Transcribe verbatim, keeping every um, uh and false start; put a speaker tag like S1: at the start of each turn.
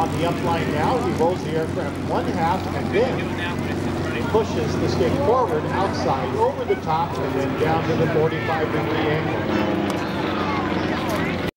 S1: On the up line now, he rolls the aircraft one half and then pushes the stick forward outside over the top and then down to the forty-five degree angle.